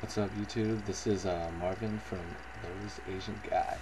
What's up, YouTube? This is Marvin from Those Asian Guys.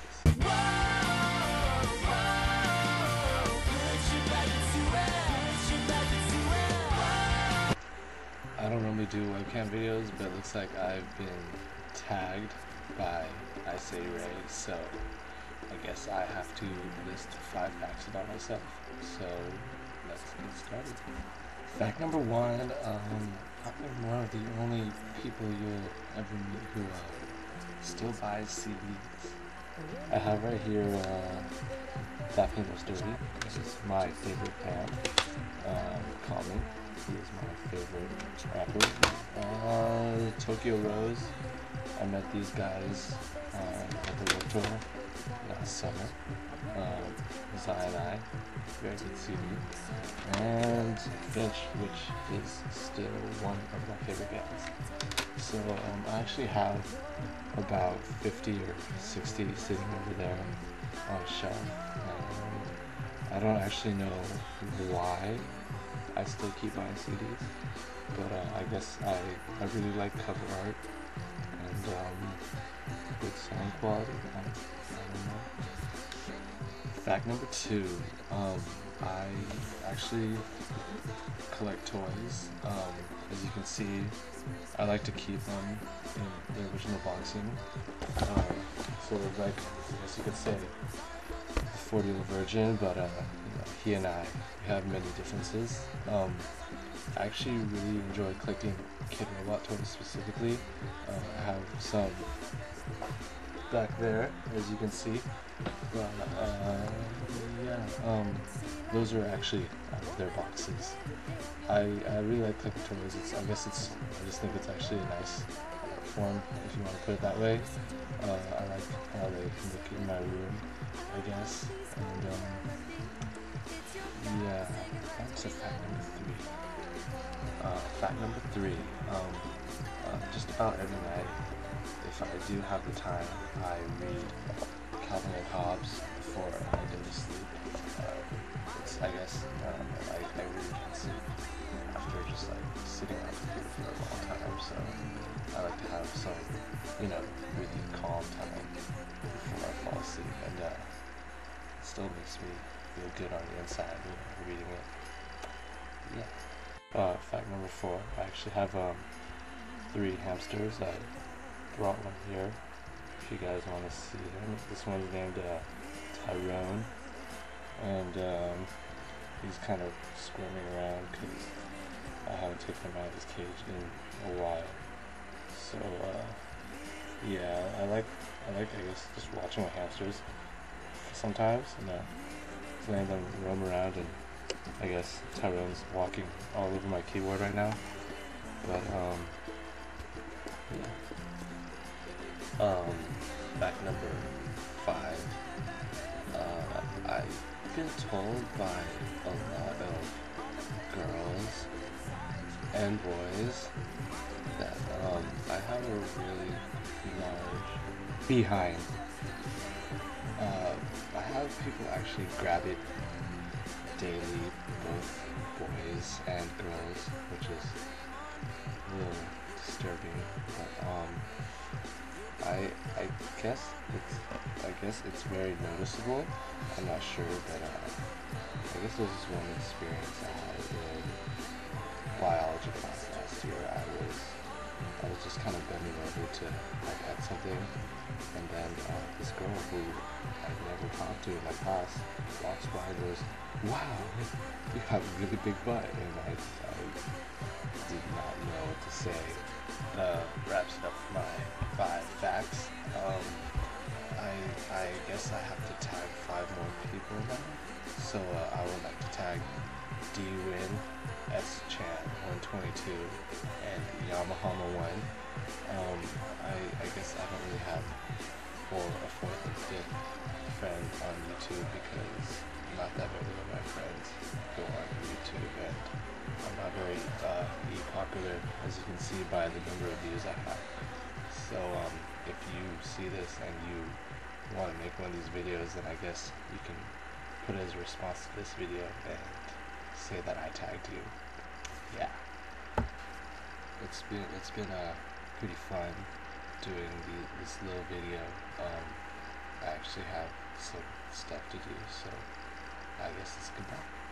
I don't normally do webcam videos, but it looks like I've been tagged by I Say Ray, so I guess I have to list 5 facts about myself. So let's get started. Fact number 1, I'm one of the only people you'll ever meet who still buys CDs. I have right here Daphne Most Dirty. This is my favorite band. Call Me. He is my favorite rapper. Tokyo Rose. I met these guys at the World Tour last summer. Zion I, very good CD. And Finch, which is still one of my favorite bands. So I actually have about 50 or 60 sitting over there on a shelf. I don't actually know why I still keep buying CDs, but I guess I really like cover art and good sound quality. I don't know. Fact number 2, I actually collect toys. As you can see, I like to keep them in the original boxing. Sort of like, I guess you could say, 40-year-old virgin, but he and I have many differences. I actually really enjoy collecting kid robot toys specifically. I have some back there, as you can see. But those are actually out of their boxes. I really like collecting toys. I just think it's actually a nice form, if you want to put it that way. I like how they look in my room, I guess. And that's a fact number 3. Fact number 3. Just about every night, if I do have the time, I read Calvin and Hobbes before I go to sleep. I really can't sleep after just like sitting on the computer for a long time, so I like to have some, really calm time before I fall asleep, and it still makes me feel good on the inside, reading it. Yeah. Fact number 4, I actually have 3 hamsters. I brought one here if you guys want to see him. This one's named Tyrone, and he's kind of squirming around because I haven't taken him out of his cage in a while. So I like I guess just watching my hamsters sometimes, and letting them roam around. And I guess Tyrone's walking all over my keyboard right now, but fact number 5. I've been told by a lot of girls and boys that I have a really large behind. I have people actually grab it daily, both boys and girls, which is a little disturbing. But I guess it's very noticeable. I'm not sure, but I guess this is one experience I had in biology class last year. I was just kind of bending over to pet something, and then this girl who I'd never talked to in my class walks by and goes, "Wow, you have a really big butt," and I did not know what to say. Wraps it up for my 5 facts. I guess I have to tag 5 more people now. So I would like to tag D-Win, S-Chan 122, and Yamahama1. I guess I don't really have a 4th and 5th friend on YouTube because not that many of my friends go on YouTube, and I'm not very popular, as you can see by the number of views I have. So if you see this and you want to make one of these videos, then I guess you can put it as a response to this video and say that I tagged you. Yeah. It's been pretty fun doing this little video. I actually have some stuff to do, so I guess it's goodbye.